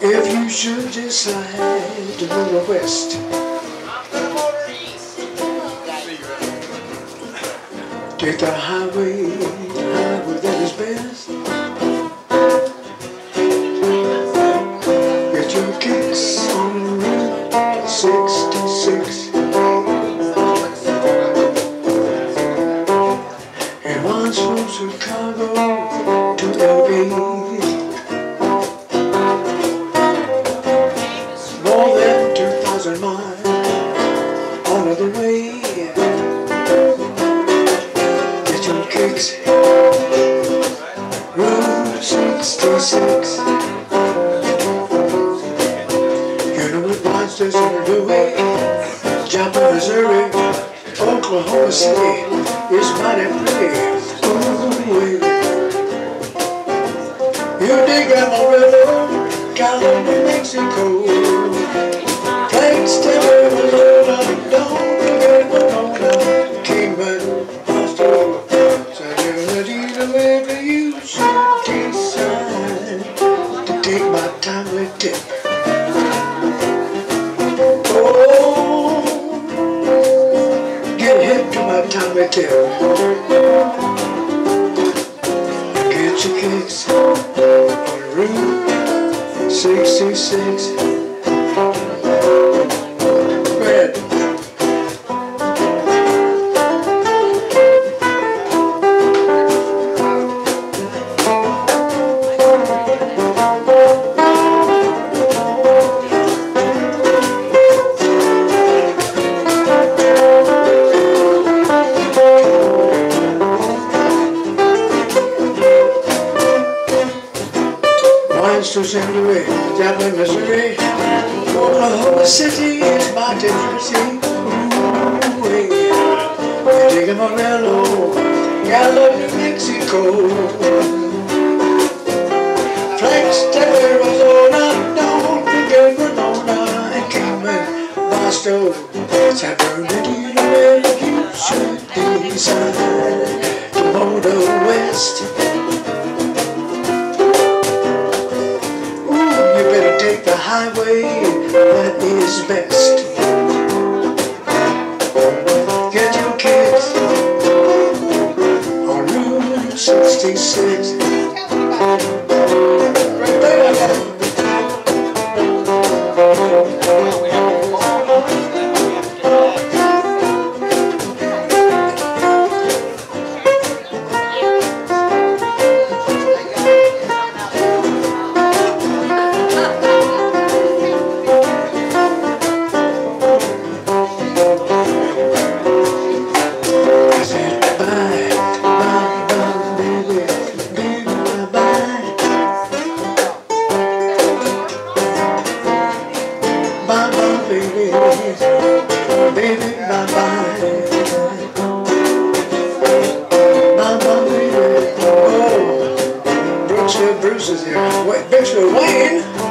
If you should decide to go west, take the highway that is best. Get your kicks on Route 66. It runs from Chicago to LA. More than 2,000 miles all of the way. Route 66. You know it runs to St. Louis, Joplin, Missouri, Oklahoma City is mighty pretty. Ooh, you dig Amarillo, Gallo, New Mexico, Flagstaff, Arizona, don't forget Winona, Kingman, Boston. Wherever you should decide to take my timely tip. Oh, get hip to my timely tip. Get your kicks on Route 66. Red. To St. Louis, Joplin, Missouri, Oklahoma City is my Tennessee. Ooh, you dig Amarillo, Gallo, New Mexico, Flagstaff, Arizona, don't forget Winona, and Kingman, Boston. San Bernardino, where you should decide to motor west. Take the highway that is best. Get your kids on Route 66. Right there. Baby, bye-bye. Bye-bye, baby. Oh, Bruce is here. Wait, Bruce Wayne.